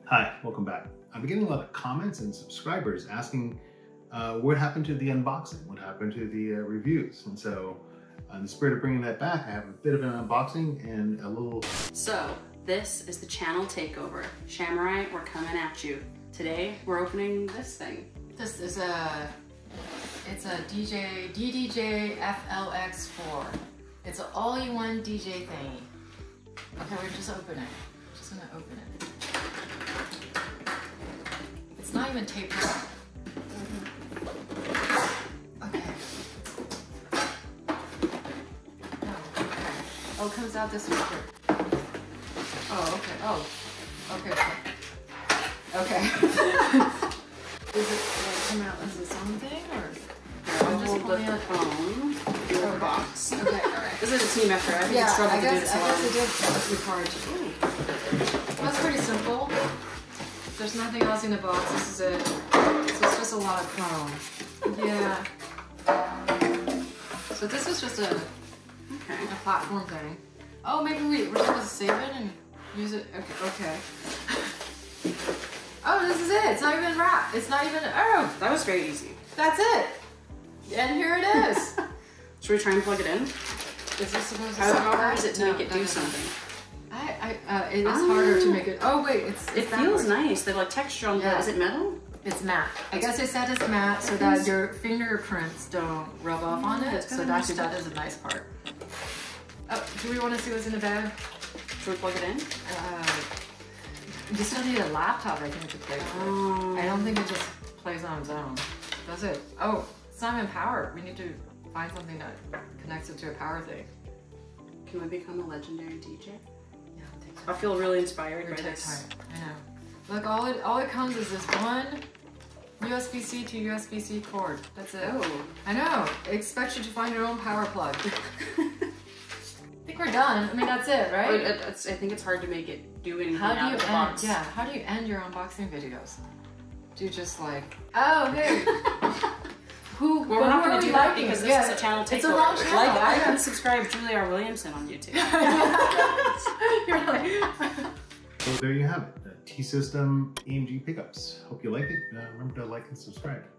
Hi, welcome back. I've been getting a lot of comments and subscribers asking what happened to the unboxing, what happened to the reviews. And so in the spirit of bringing that back, I have a bit of an unboxing and a little... So this is the channel takeover. Samurai, we're coming at you. Today, we're opening this thing. This is it's a DDJ-FLX4. It's an all-in-one DJ thingy. Okay, we're just open it. Just gonna open it. It's not even taped up. Okay. Oh, it comes out this way. Oh, okay. Oh, okay. Okay. Is it come out as its own thing, or? I'm just pulling the phone in the box. Okay, alright. This is a team effort. I think it's struggled to do this alone. I guess it did. That's required. Well, that's pretty simple. There's nothing else in the box. This is it. So it's just a lot of chrome. Yeah. So this is just a platform thing. Oh, maybe we're supposed to save it and use it. Okay. Oh, this is it. It's not even wrapped. It's not even. Oh, That was very easy. that's it. And here it is. Should we try and plug it in? Is this supposed to? How hard is it to make it do something? It is harder to make it. Oh wait, it feels nice. The like texture on the. Is it metal? It's matte. I guess they said it's matte so that your fingerprints don't rub off on it. So that is a nice part. Oh, do we want to see what's in the bag? Should we plug it in? You still need a laptop, I think, to play with it. I don't think it just plays on its own. Does it? Oh, it's not even powered. We need to find something that connects it to a power thing. Can we become a legendary DJ? Yeah, I feel really inspired by this. I know. Look, all it comes is this one USB-C to USB-C cord. That's it. Oh. I know. It expects you to find your own power plug. I think we're done. I mean, that's it, right? I think it's hard to make it do anything How do out you of the end? box. Yeah. How do you end your unboxing videos? Do you just like? Oh, okay. Well, we're not going to do that because this is a channel takeover. It's a long channel. Like and subscribe Julie R. Williamson on YouTube. You're like. So there you have it, T-System AMG pickups. Hope you like it. Remember to like and subscribe.